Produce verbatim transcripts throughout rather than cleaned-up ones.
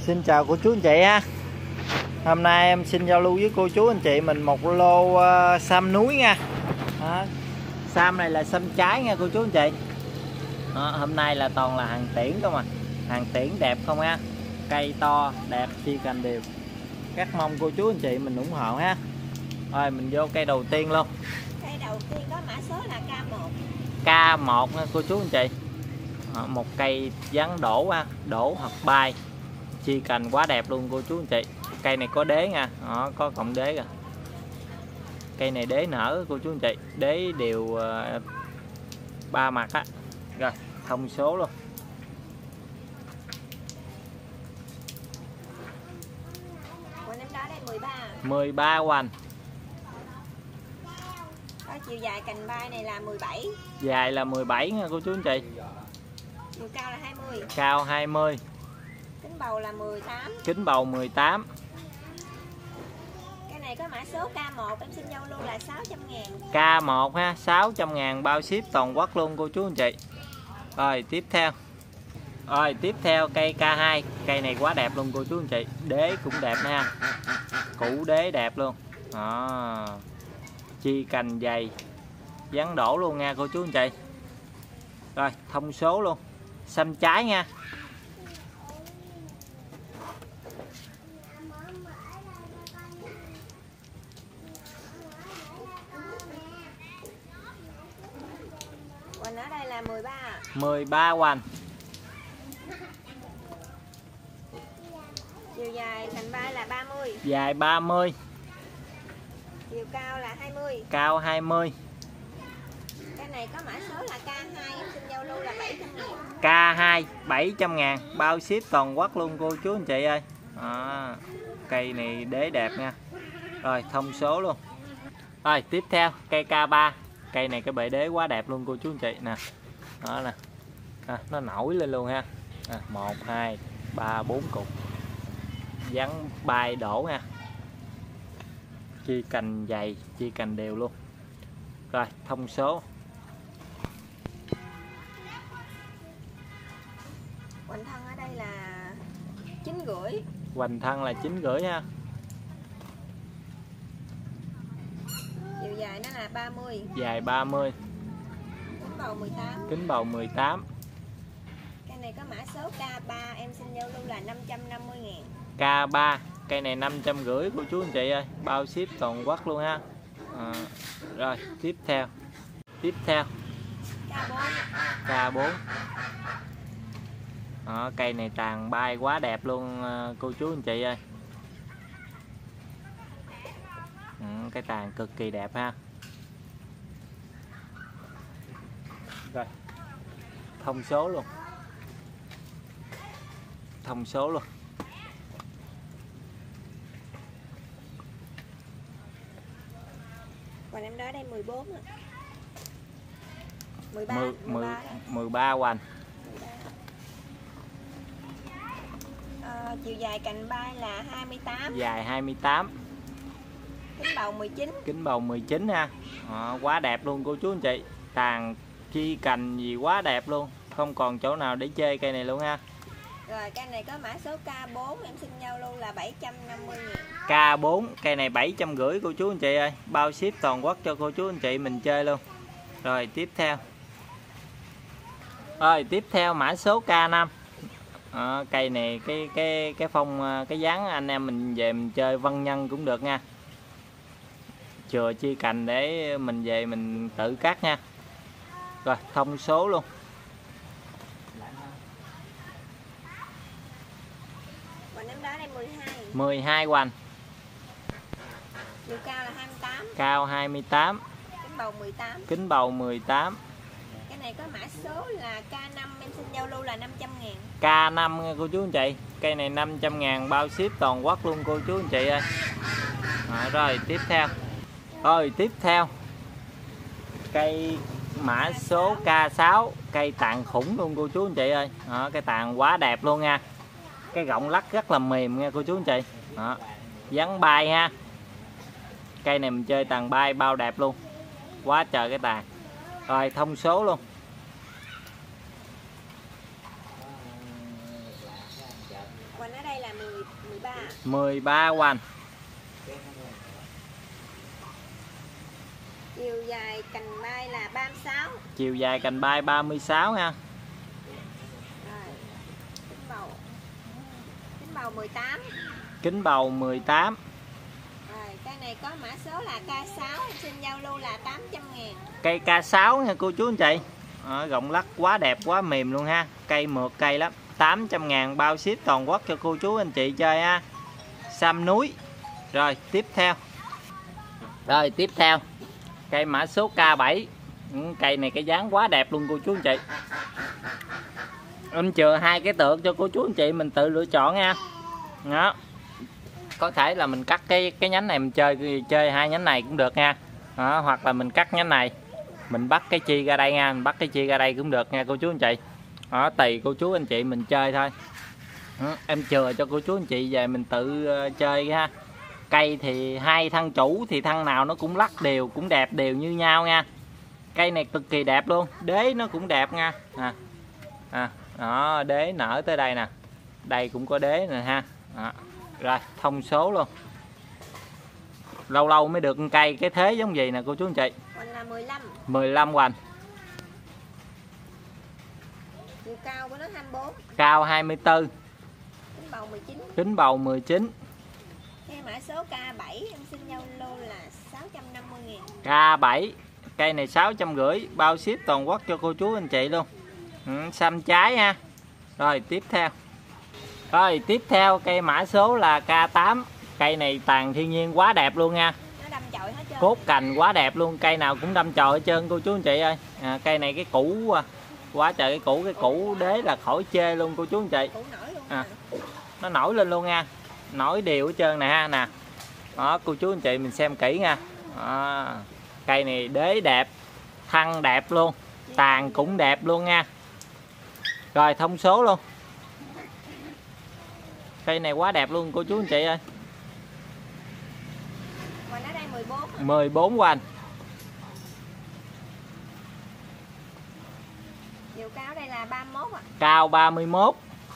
Xin chào cô chú anh chị ha. Hôm nay em xin giao lưu với cô chú anh chị mình một lô uh, sam núi nha. Đó. Sam này là sam trái nha cô chú anh chị. Đó, hôm nay là toàn là hàng tiễn không à. Hàng tiễn đẹp không ha. Cây to, đẹp, chi cành đều. Rất mong cô chú anh chị mình ủng hộ ha. Rồi mình vô cây đầu tiên luôn. Cây đầu tiên có mã số là K một. K một nha cô chú anh chị. Đó, một cây dáng đổ ha, đổ hoặc bay. Chi cành quá đẹp luôn cô chú anh chị. Cây này có đế nha, đó, có cọng đế kìa. Cây này đế nở cô chú anh chị, đế đều uh, ba mặt á. Rồi thông số luôn. Quanh em đó đây mười ba. mười ba hoành. Có chiều dài cành bay này là mười bảy. Dài là mười bảy nha cô chú anh chị. Chiều cao là hai mươi. Cao hai mươi. Kính bầu là mười tám. Kính bầu mười tám. Cái này có mã số K một, em xin giao lưu là sáu trăm ngàn. K một ha, sáu trăm ngàn bao ship toàn quốc luôn cô chú anh chị. Rồi tiếp theo. Rồi tiếp theo cây K hai. Cây này quá đẹp luôn cô chú anh chị. Đế cũng đẹp nha. Củ đế đẹp luôn. Đó. Chi cành dày. Dáng đổ luôn nha cô chú anh chị. Rồi thông số luôn. Xăm trái nha. Quanh ở đây là mười ba. mười ba hoành. Chiều dài cành bay là ba mươi. Dài ba mươi. Chiều cao là hai mươi. Cao hai mươi. Cái này có mã số là K hai, em xin giao lưu là bảy trăm ngàn. K hai bảy trăm ngàn bao ship toàn quốc luôn cô chú anh chị ơi. Đó. Cây này đế đẹp nha. Rồi thông số luôn. Rồi tiếp theo cây K ba. Cây này cái bệ đế quá đẹp luôn cô chú anh chị nè. Đó nè. À, nó nổi lên luôn ha. À, một, hai, ba, bốn cục. Dáng bay đổ nha. Chi cành dày, chi cành đều luôn. Rồi thông số. Quanh thân ở đây là chín rưỡi. Hoành thân là chín rưỡi ha. Chiều dài nó là ba mươi. Dài ba mươi. Kính bầu mười tám. Kính bầu mười tám. Cái này có mã số K ba, em xin giao lưu là năm trăm năm mươi ngàn. K ba. Cây này năm trăm rưỡi cô chú anh chị ơi. Bao ship toàn quốc luôn ha. À, rồi tiếp theo. Tiếp theo K bốn. K bốn. Đó, cây này tàn bay quá đẹp luôn cô chú anh chị ơi. Ừ, cái tàn cực kỳ đẹp ha. Rồi thông số luôn. Thông số luôn. Còn em đó đây mười bốn ạ. mười ba. mười ba hoành. À, chiều dài cành bay là hai mươi tám. Dài hai mươi tám. Kính bầu mười chín. Kính bầu mười chín ha. Đó, quá đẹp luôn cô chú anh chị. Tàn chi cành gì quá đẹp luôn. Không còn chỗ nào để chơi cây này luôn ha. Rồi cây này có mã số K bốn, em xin giao lưu là bảy trăm năm mươi ngàn. K bốn. Cây này bảy trăm rưỡi cô chú anh chị ơi. Bao ship toàn quốc cho cô chú anh chị mình chơi luôn. Rồi tiếp theo. Rồi tiếp theo mã số K năm. À, cây này cái cái cái phong cái dáng anh em mình về mình chơi văn nhân cũng được nha. Chừa chi cành để mình về mình tự cắt nha. Rồi thông số luôn. Còn em đó đây mười hai. mười hai hoành. Chiều cao là hai mươi tám. Cao hai mươi tám. Kính bầu mười tám. Kính bầu mười tám. Cái này có mã số là K năm, em xin giao lưu là năm trăm ngàn. K năm nha cô chú anh chị. Cây này năm trăm ngàn bao ship toàn quốc luôn cô chú anh chị ơi. À, rồi tiếp theo. Rồi tiếp theo. Cây mã số K sáu. Cây tàn khủng luôn cô chú anh chị ơi. Đó, cái tàn quá đẹp luôn nha. Cái gọng lắc rất là mềm nha cô chú anh chị. Đó, dáng bay ha. Cây này mình chơi tàn bay bao đẹp luôn. Quá trời cái tàn. Rồi thông số luôn. Quanh ở đây là mười mười ba hoành. Chiều dài cành bay là ba mươi sáu. Chiều dài cành bay ba mươi sáu ha. Rồi. Kính bầu. Kính bầu mười tám. Kính bầu mười tám. Rồi, cây này có mã số là K sáu, em xin giao lưu là tám trăm ngàn. Cây K sáu nha cô chú anh chị. À, gọng lắc quá đẹp, quá mềm luôn ha. Cây mượt cây lắm. tám trăm ngàn bao ship toàn quốc cho cô chú anh chị chơi ha. Sam núi. Rồi tiếp theo. Rồi tiếp theo. Cây mã số K bảy. Ừ, cây này cái dáng quá đẹp luôn cô chú anh chị. Em chừa hai cái tượng cho cô chú anh chị mình tự lựa chọn nha. Đó. Có thể là mình cắt cái cái nhánh này mình chơi chơi hai nhánh này cũng được nha. Đó, hoặc là mình cắt nhánh này mình bắt cái chi ra đây nha, mình bắt cái chi ra đây cũng được nha cô chú anh chị. Đó, tùy cô chú anh chị mình chơi thôi. Đó, em chừa cho cô chú anh chị về mình tự uh, chơi ha. Cây thì hai thân chủ thì thân nào nó cũng lắc đều, cũng đẹp đều như nhau nha. Cây này cực kỳ đẹp luôn, đế nó cũng đẹp nha. À, à, đó, đế nở tới đây nè, đây cũng có đế nè ha. Đó. Rồi thông số luôn, lâu lâu mới được cây cái thế giống gì nè cô chú anh chị. Hoành là mười lăm. mười lăm hoành. Chiều cao của nó hai mươi bốn. Cao hai mươi tư. Kính bầu mười chín. Kính bầu mười chín. Cây mã số K bảy em xin giao lưu là sáu trăm năm mươi ngàn. K bảy. Cây này sáu trăm rưỡi bao ship toàn quốc cho cô chú anh chị luôn. Ừ, xăm trái ha. Rồi tiếp theo. Rồi tiếp theo cây mã số là K tám. Cây này tàn thiên nhiên quá đẹp luôn nha. Nó đâm chồi hết trơn. Cốt cành quá đẹp luôn, cây nào cũng đâm chồi hết trơn cô chú anh chị ơi. À, cây này cái củ quá trời, cái củ cái củ đế là khỏi chê luôn cô chú anh chị. Củ nổi luôn. À, nó nổi lên luôn nha, nổi đều hết trơn nè ha nè. Đó cô chú anh chị mình xem kỹ nha. Đó, cây này đế đẹp, thân đẹp luôn, tàn cũng đẹp luôn nha. Rồi thông số luôn. Cây này quá đẹp luôn cô chú anh chị ơi. Hoành ở đây mười bốn. mười bốn hoành. Chiều cao ở đây là ba mươi mốt ạ. Cao ba mươi mốt.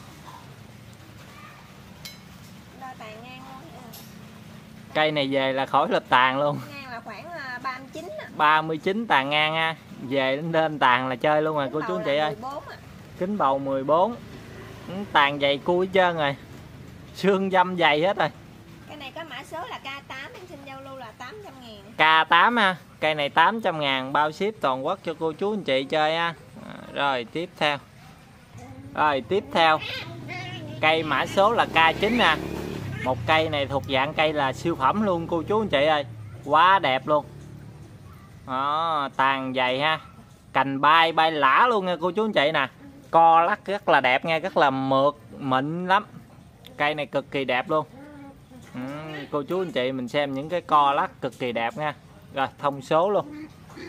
Đo tàn ngang luôn. Cây này về là khỏi lập tàn luôn. Ngang là khoảng ba mươi chín ạ. ba mươi chín tàn ngang ha. Về lên tàn là chơi luôn rồi cô chú anh chị ơi. Kính bầu mười bốn. Tàn dày cua hết trơn rồi. Xương dâm dày hết rồi. Cái này có mã số là K tám, em xin giao lưu là tám trăm ngàn. K tám ha. Cây này tám trăm ngàn bao ship toàn quốc cho cô chú anh chị chơi ha. Rồi tiếp theo. Rồi tiếp theo. Cây mã số là K chín ha. Một cây này thuộc dạng cây là siêu phẩm luôn cô chú anh chị ơi. Quá đẹp luôn. Đó, tàn dày ha. Cành bay bay lả luôn nha cô chú anh chị nè. Co lắc rất là đẹp nha, rất là mượt, mịn lắm. Cây này cực kỳ đẹp luôn. Ừ, cô chú anh chị mình xem những cái co lắc cực kỳ đẹp nha. Rồi thông số luôn.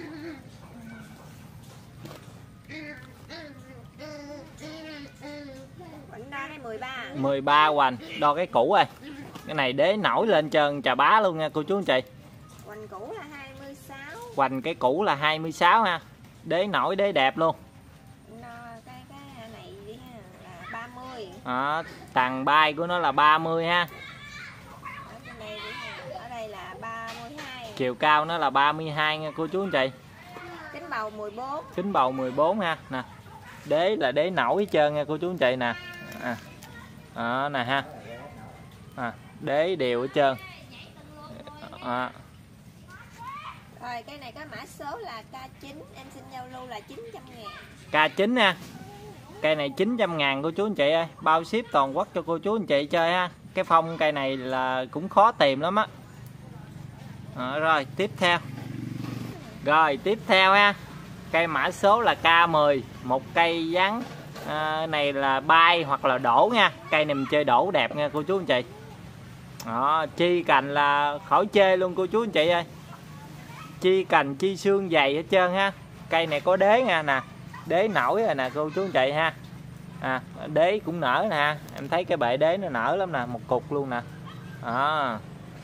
mười ba. mười ba hoành, đo cái củ rồi. Cái này đế nổi lên trơn trà bá luôn nha cô chú anh chị. Hoành cũ là hai mươi sáu. Hoành cái củ là hai mươi sáu ha. Đế nổi đế đẹp luôn. Nó, cái cái này đi ha, là ba mươi. Đó, tàn bay của nó là ba mươi ha. Ở trên đây đi ha. Ở đây là ba mươi hai. Chiều cao nó là ba mươi hai nha cô chú anh chị. Kính bầu mười bốn. Kính bầu mười bốn ha. Nè. Đế là đế nổi hết trơn nha cô chú anh chị nè. À. Đó nè ha. À, đế đều hết trơn. À. Rồi cái này có mã số là K chín, em xin giao lưu là chín trăm ngàn. K chín ha. Cây này chín trăm ngàn cô chú anh chị ơi. Bao ship toàn quốc cho cô chú anh chị chơi ha. Cái phong cây này là cũng khó tìm lắm á. À, rồi tiếp theo. Rồi tiếp theo ha. Cây mã số là K mười. Một cây dáng à, này là bay hoặc là đổ nha. Cây này mình chơi đổ đẹp nha cô chú anh chị. Đó, chi cành là khỏi chê luôn cô chú anh chị ơi. Chi cành chi xương dày hết trơn ha. Cây này có đế nha nè. Đế nổi rồi nè cô chú anh chị ha. À, đế cũng nở nè ha. Em thấy cái bệ đế nó nở lắm nè, một cục luôn nè. Đó.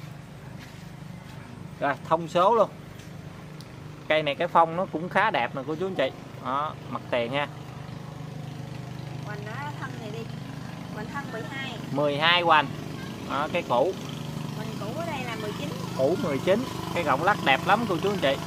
Rồi thông số luôn. Cây này cái phong nó cũng khá đẹp nè cô chú anh chị. Đó, mặt tiền ha. Hoành ở thân này đi. Hoành thân mười hai. mười hai hoành. Đó, cái cũ. Mình cũ ở đây là mười chín. Cũ mười chín. Cái gọng lắc đẹp lắm cô chú anh chị.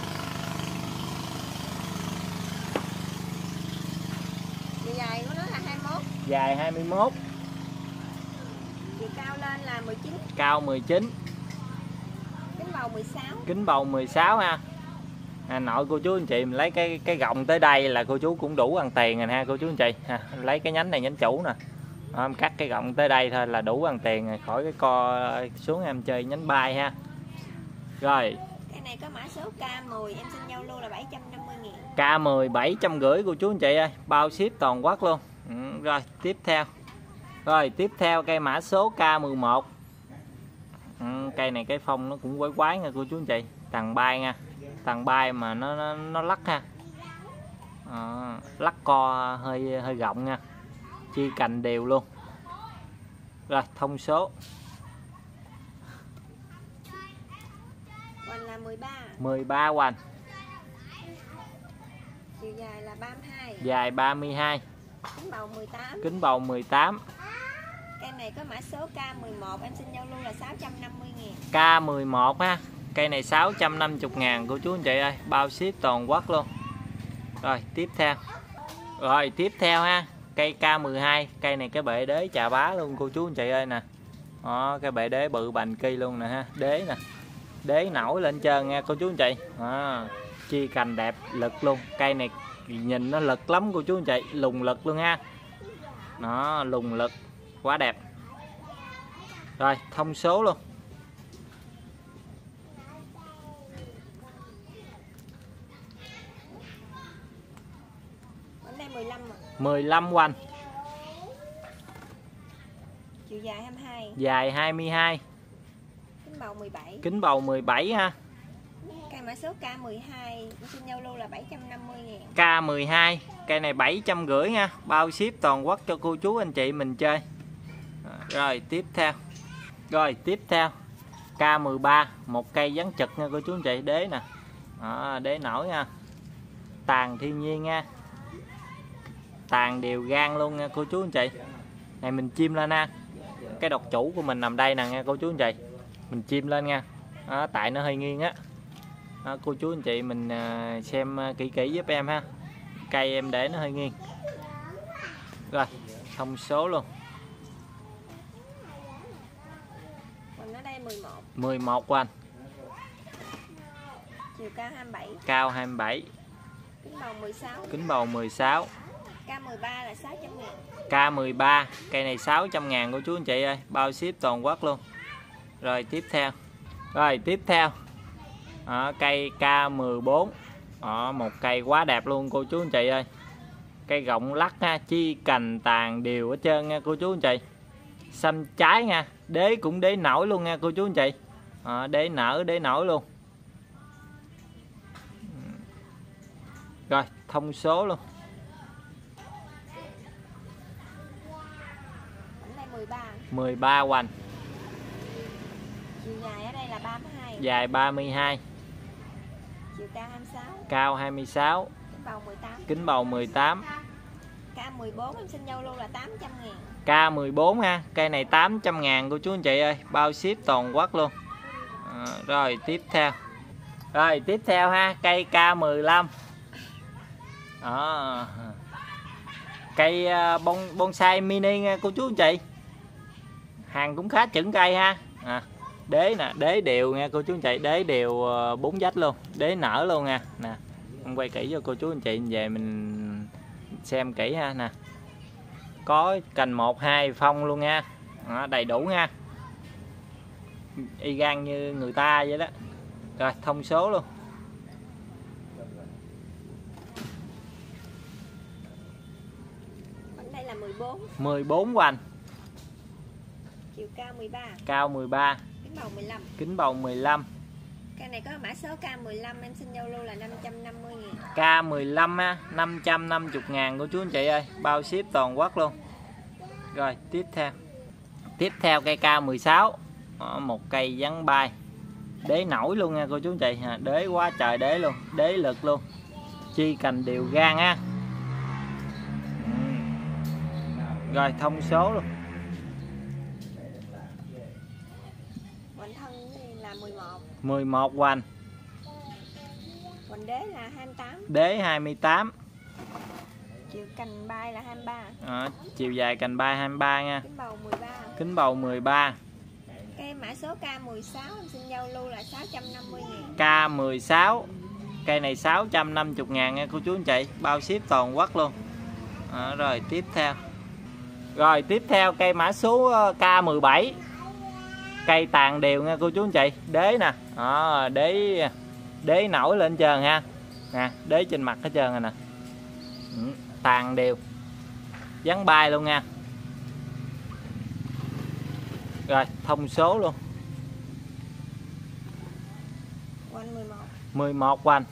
Chiều dài của nó là hai mươi mốt. Dài hai mươi mốt. Chiều cao lên là mười chín. Cao mười chín. Kính bầu mười sáu. Kính bầu mười sáu ha. À, nội cô chú anh chị mình lấy cái cái gọng tới đây là cô chú cũng đủ ăn tiền rồi ha cô chú anh chị ha. Lấy cái nhánh này nhánh chủ nè. Đó, em cắt cái gọng tới đây thôi là đủ ăn tiền rồi, khỏi cái co xuống em chơi nhánh bay ha. Rồi. Cái này có mã số K mười, em xin giao lưu là bảy trăm năm mươi ngàn. K mười bảy trăm rưỡi cô chú anh chị ơi, bao ship toàn quốc luôn. Ừ, rồi tiếp theo. Rồi tiếp theo cây mã số K mười một. Ừ, cây này cái phong nó cũng quái quái nha cô chú anh chị, tàn bay nha, tàn bay mà nó nó, nó lắc ha. À, lắc co hơi hơi rộng nha, chi cành đều luôn. Rồi thông số Hoành là mười ba. mười ba hoành. Chiều dài là ba mươi hai. Dài ba mươi hai. Kính bầu mười tám. Kính bầu mười tám. Cây này có mã số K mười một, em xin giao lưu là sáu trăm năm mươi ngàn. K mười một ha. Cây này sáu trăm năm mươi ngàn cô chú anh chị ơi, bao ship toàn quốc luôn. Rồi tiếp theo. Rồi tiếp theo ha, cây K mười hai. Cây này cái bệ đế chà bá luôn cô chú anh chị ơi nè. Đó, cái bệ đế bự bành cây luôn nè ha. Đế nè, đế nổi lên trơn nha cô chú anh chị. Đó, chi cành đẹp lực luôn. Cây này nhìn nó lực lắm cô chú anh chị, lùng lực luôn ha. Nó lùng lực quá đẹp. Rồi thông số luôn. Bánh đây mười lăm à. mười lăm hoành. Chiều dài hai mươi hai. Dài hai mươi hai. Kính bầu mười bảy. Kính bầu mười bảy ha. Cây mã số K mười hai, em xin giao lưu là bảy trăm năm mươi ngàn. K mười hai. Cây này bảy trăm rưỡi nha, bao ship toàn quốc cho cô chú anh chị mình chơi. Rồi tiếp theo. Rồi tiếp theo K mười ba. Một cây vắn trực nha cô chú anh chị. Đế nè. Đó, đế nổi nha, tàn thiên nhiên nha, tàn đều gan luôn nha cô chú anh chị. Này mình chim lên ha. Cái độc chủ của mình nằm đây nè nha cô chú anh chị. Mình chim lên nha. Đó, tại nó hơi nghiêng á. Đó, cô chú anh chị mình xem kỹ kỹ giúp em ha. Cây em để nó hơi nghiêng. Rồi thông số luôn. Hoành ở đây mười một. mười một hoành. Chiều cao hai mươi bảy. Cao hai mươi bảy. Kính bầu mười sáu. Kính bầu mười sáu. K mười ba là sáu trăm ngàn. K mười ba. Cây này sáu trăm ngàn cô chú anh chị ơi, bao ship toàn quốc luôn. Rồi tiếp theo. Rồi tiếp theo. Đó, cây K mười bốn. Đó, một cây quá đẹp luôn cô chú anh chị ơi. Cây gọng lắc ha, chi cành tàn đều hết trơn nha cô chú anh chị. Xăm trái nha, đế cũng đế nổi luôn nha cô chú anh chị. Đó, đế nở đế nổi luôn. Rồi thông số luôn. Bánh đây mười ba. mười ba hoành. Chiều dài ở đây là ba mươi hai. Dài ba mươi hai. Chiều cao hai mươi sáu. Cao hai mươi sáu. Kính bầu mười tám. Kính bầu mười tám. K mười bốn, em xin giao lưu là tám trăm ngàn. K mười bốn ha. Cây này tám trăm ngàn cô chú anh chị ơi, bao ship toàn quốc luôn. À, rồi tiếp theo. Rồi tiếp theo ha, cây K mười lăm. Đó. Cây bon, bonsai mini nha cô chú anh chị. Hàng cũng khá chững cây ha. À, đế nè, đế đều nha cô chú anh chị, đế đều bốn vách luôn, đế nở luôn nha. Nè, em quay kỹ cho cô chú anh chị về mình xem kỹ ha nè. Có cành một hai phong luôn nha. Đó, đầy đủ nha. Y gan như người ta vậy đó. Rồi thông số luôn. Bánh đây là mười bốn. mười bốn hoành. Chiều cao mười ba. Cao mười ba. Kính bầu mười lăm. Kính bầu mười lăm. Cây này có mã số K mười lăm, em xin giao lưu là năm trăm năm mươi ngàn. K mười lăm ha, năm trăm năm mươi ngàn của chú anh chị ơi, bao ship toàn quốc luôn. Rồi tiếp theo. Tiếp theo cây K mười sáu. Đó, một cây vắn bay. Đế nổi luôn nha cô chú anh chị, đế quá trời đế luôn, đế lực luôn. Chi cành đều gan ha. Rồi thông số luôn. mười một hoành. Hoành đế là hai mươi tám. Đế hai mươi tám. Chiều cành bay là hai mươi ba. À, chiều dài cành bay hai mươi ba nha. Kính bầu mười ba. Kính bầu mười ba. Cây mã số K mười sáu em xin giao lưu là sáu trăm năm mươi ngàn. K mười sáu. Cây này sáu trăm năm mươi ngàn nha cô chú anh chị, bao ship toàn quốc luôn. À, rồi tiếp theo. Rồi tiếp theo cây mã số K mười bảy. Cây tàn đều nha cô chú anh chị, đế nè. À, đế đế nổi lên trơn ha. Nè, đế trên mặt hết trơn rồi nè. Ừ, tàn đều. Dán bay luôn nha. Rồi, thông số luôn. Hoành mười một. mười một hoành.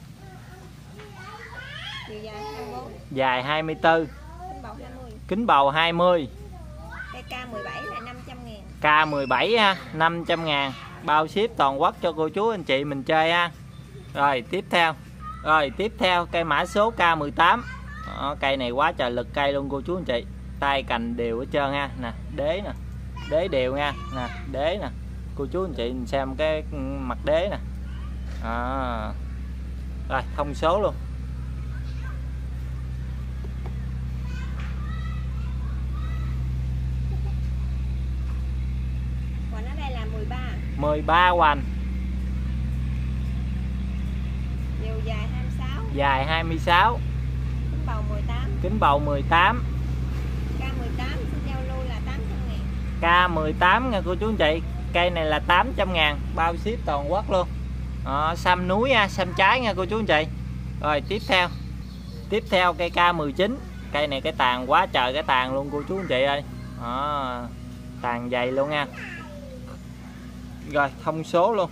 Chiều dài hai mươi bốn. Dài hai mươi tư. Kính bầu hai mươi. Kính bầu hai mươi. Cây K mười bảy là năm trăm ngàn. K mười bảy ha, năm trăm ngàn. Bao ship toàn quốc cho cô chú anh chị mình chơi ha. Rồi tiếp theo. Rồi tiếp theo cây mã số K mười tám. Đó, cây này quá trời lực cây luôn cô chú anh chị. Tay cành đều hết trơn ha. Nè, đế nè. Đế đều nha. Nè, đế nè. Cô chú anh chị xem cái mặt đế nè. À. Rồi thông số luôn. Hoành ở đây là mười ba. mười ba hoành. Chiều dài hai mươi sáu. Dài hai mươi sáu. Kính bầu mười tám. Kính bầu mười tám. K mười tám xin giao lưu là tám trăm ngàn. K mười tám nha cô chú anh chị. Cây này là tám trăm ngàn, bao ship toàn quốc luôn. Đó, xăm núi nha, xăm trái nha cô chú anh chị. Rồi tiếp theo. Tiếp theo cây K mười chín. Cây này cái tàn quá trời cái tàn luôn cô chú anh chị ơi. Đó, tàn dày luôn nha. Rồi thông số luôn.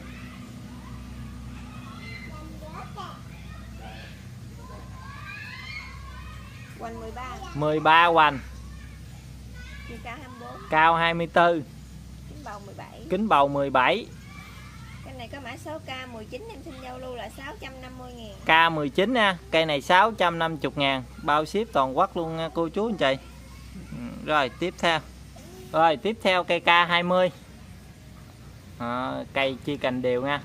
Hoành mười ba. mười ba hoành. Chiều cao hai mươi bốn. Cao hai mươi tư. Kính bầu mười bảy. Kính bầu mười bảy. Cái này có mã số K mười chín em xin giao lưu là sáu trăm năm mươi ngàn. K mười chín nha. Cây này sáu trăm năm mươi ngàn, bao ship toàn quốc luôn nha cô chú anh chị. Rồi tiếp theo. Rồi tiếp theo cây K hai mươi. À, cây chia cành đều nha.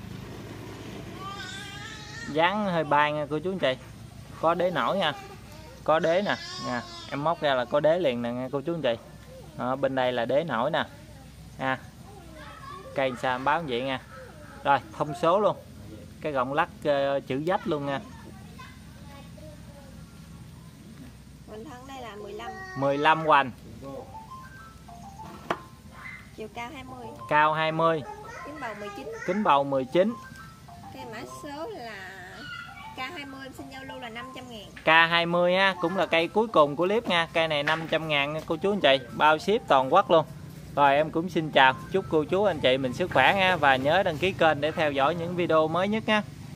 Dán hơi bay nha cô chú anh chị. Có đế nổi nha. Có đế nè nha. Em móc ra là có đế liền nè nha cô chú anh chị. À, bên đây là đế nổi nè. À, cây sao báo vậy nha. Rồi thông số luôn. Cái gọng lắc uh, chữ dách luôn nha. Hoành thân đây là mười lăm. mười lăm hoành. Chiều cao hai mươi. Cao hai mươi. Kính bầu mười chín. Kính bầu mười chín. Cái mã số là K hai mươi em xin giao lưu là năm trăm ngàn. K hai mươi ha, cũng là cây cuối cùng của clip nha. Cây này năm trăm ngàn nha cô chú anh chị, bao ship toàn quốc luôn. Rồi em cũng xin chào, chúc cô chú anh chị mình sức khỏe nha. Và nhớ đăng ký kênh để theo dõi những video mới nhất nha.